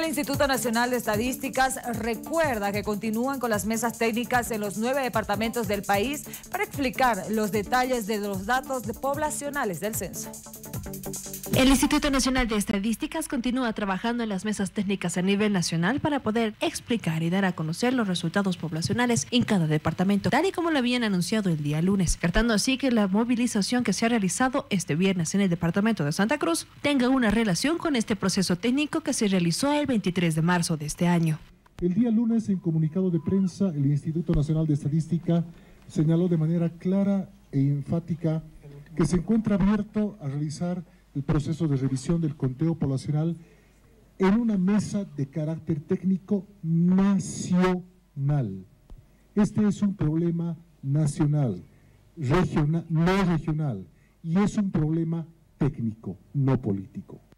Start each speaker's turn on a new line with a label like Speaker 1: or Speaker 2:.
Speaker 1: El Instituto Nacional de Estadísticas recuerda que continúan con las mesas técnicas en los 9 departamentos del país para explicar los detalles de los datos poblacionales del censo.
Speaker 2: El Instituto Nacional de Estadísticas continúa trabajando en las mesas técnicas a nivel nacional para poder explicar y dar a conocer los resultados poblacionales en cada departamento, tal y como lo habían anunciado el día lunes, descartando así que la movilización que se ha realizado este viernes en el departamento de Santa Cruz tenga una relación con este proceso técnico que se realizó el 23 de marzo de este año.
Speaker 3: El día lunes, en comunicado de prensa, el Instituto Nacional de Estadística señaló de manera clara e enfática que se encuentra abierto a realizar el proceso de revisión del conteo poblacional en una mesa de carácter técnico nacional. Este es un problema nacional, no regional, y es un problema técnico, no político.